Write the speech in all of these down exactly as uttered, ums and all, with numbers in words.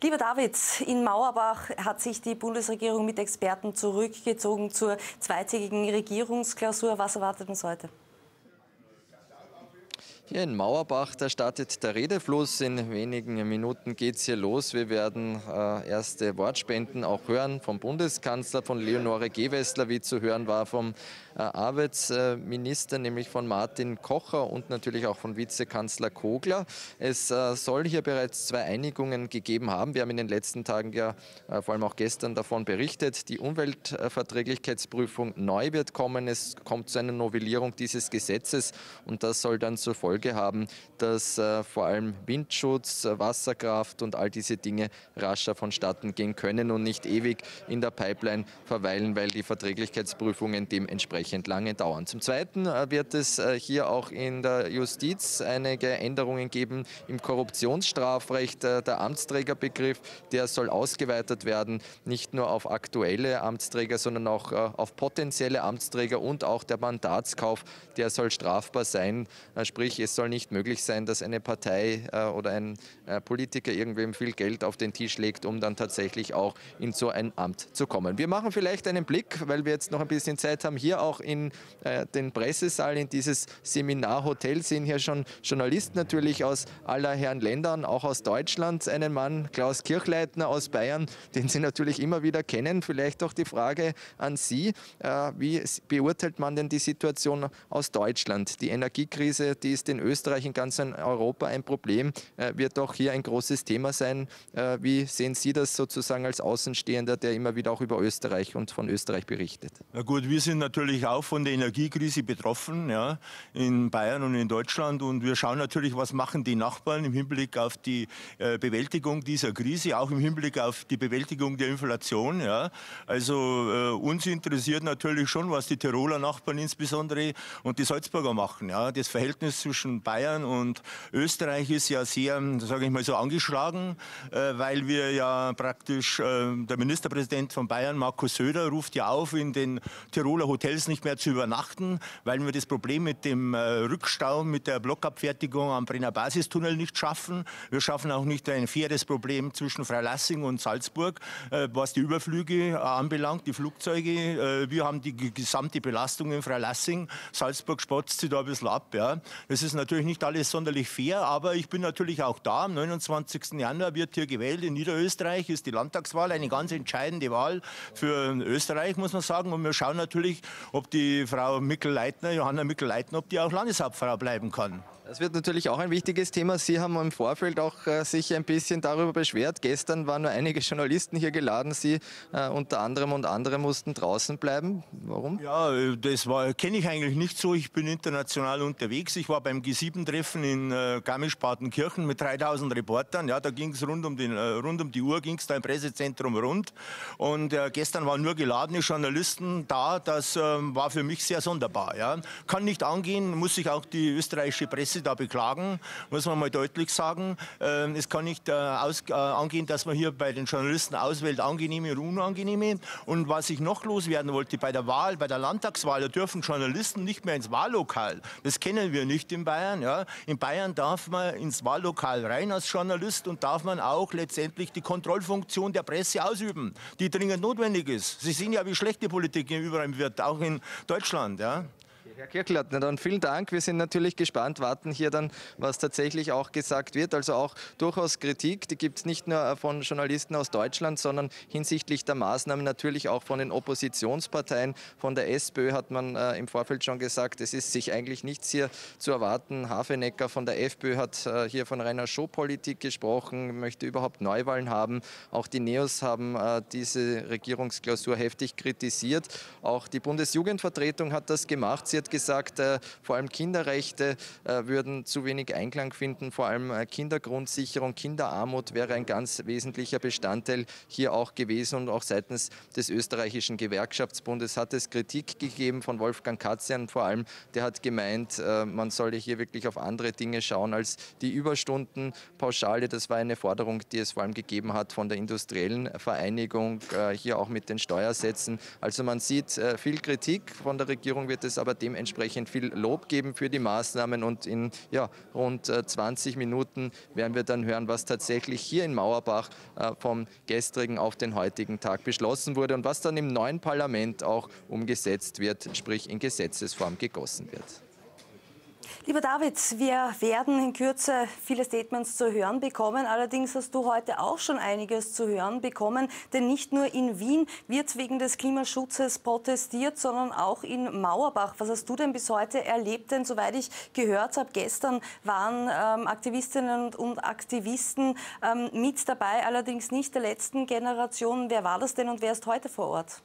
Lieber David, in Mauerbach hat sich die Bundesregierung mit Experten zurückgezogen zur zweitägigen Regierungsklausur. Was erwartet uns heute? Hier in Mauerbach, da startet der Redefluss. In wenigen Minuten geht es hier los. Wir werden äh, erste Wortspenden auch hören vom Bundeskanzler, von Leonore Gewessler, wie zu hören war, vom äh, Arbeitsminister, nämlich von Martin Kocher und natürlich auch von Vizekanzler Kogler. Es äh, soll hier bereits zwei Einigungen gegeben haben. Wir haben in den letzten Tagen ja äh, vor allem auch gestern davon berichtet. Die Umweltverträglichkeitsprüfung neu wird kommen. Es kommt zu einer Novellierung dieses Gesetzes und das soll dann zur Folge haben, dass äh, vor allem Windschutz, äh, Wasserkraft und all diese Dinge rascher vonstatten gehen können und nicht ewig in der Pipeline verweilen, weil die Verträglichkeitsprüfungen dementsprechend lange dauern. Zum Zweiten äh, wird es äh, hier auch in der Justiz einige Änderungen geben im Korruptionsstrafrecht. Äh, der Amtsträgerbegriff, der soll ausgeweitet werden, nicht nur auf aktuelle Amtsträger, sondern auch äh, auf potenzielle Amtsträger, und auch der Mandatskauf, der soll strafbar sein, äh, sprich es soll nicht möglich sein, dass eine Partei äh, oder ein äh, Politiker irgendwem viel Geld auf den Tisch legt, um dann tatsächlich auch in so ein Amt zu kommen. Wir machen vielleicht einen Blick, weil wir jetzt noch ein bisschen Zeit haben, hier auch in äh, den Pressesaal, in dieses Seminarhotel. Sehen hier schon Journalisten natürlich aus aller Herren Ländern, auch aus Deutschland. Einen Mann, Klaus Kirchleitner aus Bayern, den Sie natürlich immer wieder kennen. Vielleicht auch die Frage an Sie, äh, wie beurteilt man denn die Situation aus Deutschland? Die Energiekrise, die ist in Österreich, in ganz Europa ein Problem, äh, wird auch hier ein großes Thema sein. Äh, wie sehen Sie das sozusagen als Außenstehender, der immer wieder auch über Österreich und von Österreich berichtet? Na gut, wir sind natürlich auch von der Energiekrise betroffen, ja, in Bayern und in Deutschland, und wir schauen natürlich, was machen die Nachbarn im Hinblick auf die äh, Bewältigung dieser Krise, auch im Hinblick auf die Bewältigung der Inflation. Ja. Also äh, uns interessiert natürlich schon, was die Tiroler Nachbarn insbesondere und die Salzburger machen. Ja. Das Verhältnis zwischen Bayern und Österreich ist ja sehr, sage ich mal so, angeschlagen, äh, weil wir ja praktisch, äh, der Ministerpräsident von Bayern, Markus Söder, ruft ja auf, in den Tiroler Hotels nicht mehr zu übernachten, weil wir das Problem mit dem äh, Rückstau, mit der Blockabfertigung am Brenner Basistunnel nicht schaffen. Wir schaffen auch nicht ein faires Problem zwischen Freilassing und Salzburg, äh, was die Überflüge äh, anbelangt, die Flugzeuge. Äh, wir haben die gesamte Belastung in Freilassing. Salzburg spotzt sich da ein bisschen ab. Ja. Das ist natürlich nicht alles sonderlich fair, aber ich bin natürlich auch da. Am neunundzwanzigsten Januar wird hier gewählt. In Niederösterreich ist die Landtagswahl eine ganz entscheidende Wahl für Österreich, muss man sagen. Und wir schauen natürlich, ob die Frau Mikl-Leitner, Johanna Mikl-Leitner, ob die auch Landeshauptfrau bleiben kann. Das wird natürlich auch ein wichtiges Thema. Sie haben im Vorfeld auch äh, sich ein bisschen darüber beschwert. Gestern waren nur einige Journalisten hier geladen. Sie äh, unter anderem und andere mussten draußen bleiben. Warum? Ja, das kenne ich eigentlich nicht so. Ich bin international unterwegs. Ich war beim G sieben Treffen in äh, Garmisch-Partenkirchen mit dreitausend Reportern. Ja, da ging es rund um den, äh, rund um die Uhr, ging es da im Pressezentrum rund. Und äh, gestern waren nur geladene Journalisten da. Das äh, war für mich sehr sonderbar. Ja. Kann nicht angehen, muss sich auch die österreichische Presse da beklagen, muss man mal deutlich sagen. Äh, es kann nicht äh, aus, äh, angehen, dass man hier bei den Journalisten auswählt, angenehme und unangenehme. Und was ich noch loswerden wollte, bei der Wahl, bei der Landtagswahl, da dürfen Journalisten nicht mehr ins Wahllokal. Das kennen wir nicht in Bayern. Ja. In Bayern darf man ins Wahllokal rein als Journalist und darf man auch letztendlich die Kontrollfunktion der Presse ausüben, die dringend notwendig ist. Sie sehen ja, wie schlecht die Politik überall wird, auch in Deutschland. Ja. Herr Kirchleitner, dann vielen Dank. Wir sind natürlich gespannt, warten hier dann, was tatsächlich auch gesagt wird. Also auch durchaus Kritik, die gibt es nicht nur von Journalisten aus Deutschland, sondern hinsichtlich der Maßnahmen natürlich auch von den Oppositionsparteien. Von der SPÖ hat man äh, im Vorfeld schon gesagt, es ist sich eigentlich nichts hier zu erwarten. Hafenecker von der FPÖ hat äh, hier von reiner Showpolitik gesprochen, möchte überhaupt Neuwahlen haben. Auch die Neos haben äh, diese Regierungsklausur heftig kritisiert. Auch die Bundesjugendvertretung hat das gemacht. Sie hat gesagt, äh, vor allem Kinderrechte äh, würden zu wenig Einklang finden, vor allem äh, Kindergrundsicherung, Kinderarmut wäre ein ganz wesentlicher Bestandteil hier auch gewesen, und auch seitens des österreichischen Gewerkschaftsbundes hat es Kritik gegeben von Wolfgang Katzian vor allem, der hat gemeint, äh, man solle hier wirklich auf andere Dinge schauen als die Überstundenpauschale. Das war eine Forderung, die es vor allem gegeben hat von der industriellen Vereinigung, äh, hier auch mit den Steuersätzen. Also man sieht äh, viel Kritik, von der Regierung wird es aber dem entsprechend viel Lob geben für die Maßnahmen. Und in ja, rund zwanzig Minuten werden wir dann hören, was tatsächlich hier in Mauerbach vom gestrigen auf den heutigen Tag beschlossen wurde und was dann im neuen Parlament auch umgesetzt wird, sprich in Gesetzesform gegossen wird. Lieber David, wir werden in Kürze viele Statements zu hören bekommen. Allerdings hast du heute auch schon einiges zu hören bekommen. Denn nicht nur in Wien wird wegen des Klimaschutzes protestiert, sondern auch in Mauerbach. Was hast du denn bis heute erlebt? Denn soweit ich gehört habe, gestern waren ähm, Aktivistinnen und Aktivisten ähm, mit dabei, allerdings nicht der letzten Generation. Wer war das denn und wer ist heute vor Ort?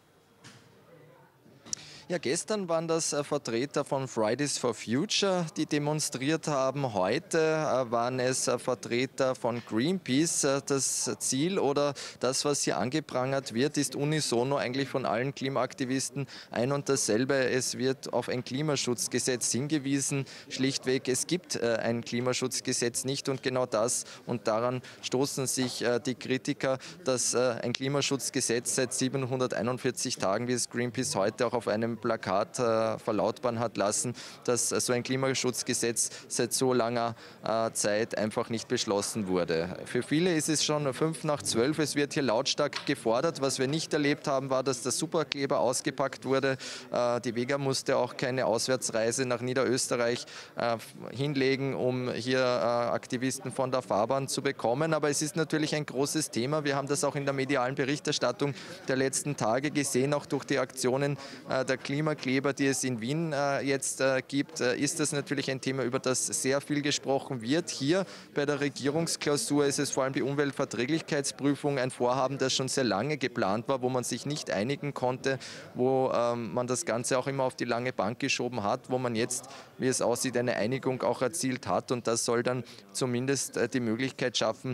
Ja, gestern waren das äh, Vertreter von Fridays for Future, die demonstriert haben. Heute äh, waren es äh, Vertreter von Greenpeace. Äh, das Ziel oder das, was hier angeprangert wird, ist unisono eigentlich von allen Klimaaktivisten ein und dasselbe. Es wird auf ein Klimaschutzgesetz hingewiesen. Schlichtweg, es gibt äh, ein Klimaschutzgesetz nicht und genau das und daran stoßen sich äh, die Kritiker, dass äh, ein Klimaschutzgesetz seit siebenhunderteinundvierzig Tagen, wie es Greenpeace heute auch auf einem Plakat äh, verlautbaren hat lassen, dass äh, so ein Klimaschutzgesetz seit so langer äh, Zeit einfach nicht beschlossen wurde. Für viele ist es schon fünf nach zwölf. Es wird hier lautstark gefordert. Was wir nicht erlebt haben, war, dass der Superkleber ausgepackt wurde. Äh, die Vega musste auch keine Auswärtsreise nach Niederösterreich äh, hinlegen, um hier äh, Aktivisten von der Fahrbahn zu bekommen. Aber es ist natürlich ein großes Thema. Wir haben das auch in der medialen Berichterstattung der letzten Tage gesehen, auch durch die Aktionen äh, der Klimakleber, die es in Wien äh, jetzt äh, gibt, äh, ist das natürlich ein Thema, über das sehr viel gesprochen wird. Hier bei der Regierungsklausur ist es vor allem die Umweltverträglichkeitsprüfung, ein Vorhaben, das schon sehr lange geplant war, wo man sich nicht einigen konnte, wo ähm, man das Ganze auch immer auf die lange Bank geschoben hat, wo man jetzt, wie es aussieht, eine Einigung auch erzielt hat. Und das soll dann zumindest äh, die Möglichkeit schaffen,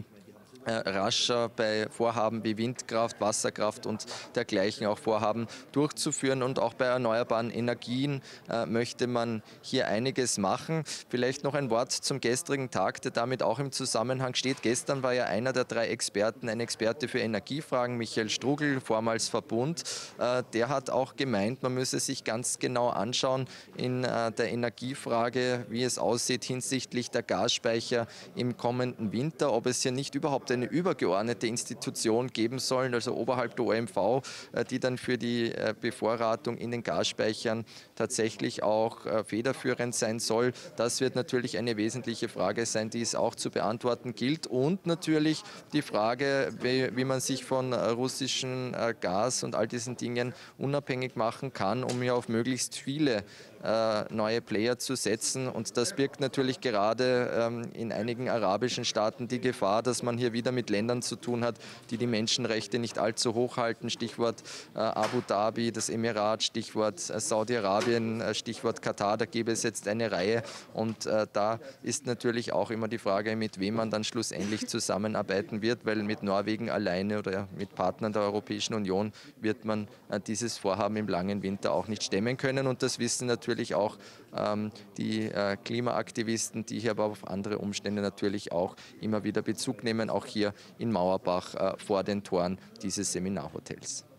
rascher bei Vorhaben wie Windkraft, Wasserkraft und dergleichen auch Vorhaben durchzuführen. Und auch bei erneuerbaren Energien äh, möchte man hier einiges machen. Vielleicht noch ein Wort zum gestrigen Tag, der damit auch im Zusammenhang steht. Gestern war ja einer der drei Experten, ein Experte für Energiefragen, Michael Strugl, vormals Verbund. Äh, der hat auch gemeint, man müsse sich ganz genau anschauen in äh, der Energiefrage, wie es aussieht hinsichtlich der Gasspeicher im kommenden Winter, ob es hier nicht überhaupt eine übergeordnete Institution geben sollen, also oberhalb der O M V, die dann für die Bevorratung in den Gasspeichern tatsächlich auch federführend sein soll. Das wird natürlich eine wesentliche Frage sein, die es auch zu beantworten gilt. Und natürlich die Frage, wie, wie man sich von russischem Gas und all diesen Dingen unabhängig machen kann, um hier auf möglichst viele neue Player zu setzen. Und das birgt natürlich gerade ähm, in einigen arabischen Staaten die Gefahr, dass man hier wieder mit Ländern zu tun hat, die die Menschenrechte nicht allzu hoch halten. Stichwort äh, Abu Dhabi, das Emirat, Stichwort äh, Saudi-Arabien, äh, Stichwort Katar. Da gäbe es jetzt eine Reihe. Und äh, da ist natürlich auch immer die Frage, mit wem man dann schlussendlich zusammenarbeiten wird, weil mit Norwegen alleine oder mit Partnern der Europäischen Union wird man äh, dieses Vorhaben im langen Winter auch nicht stemmen können. Und das wissen natürlich Natürlich auch ähm, die äh, Klimaaktivisten, die hier aber auf andere Umstände natürlich auch immer wieder Bezug nehmen, auch hier in Mauerbach äh, vor den Toren dieses Seminarhotels.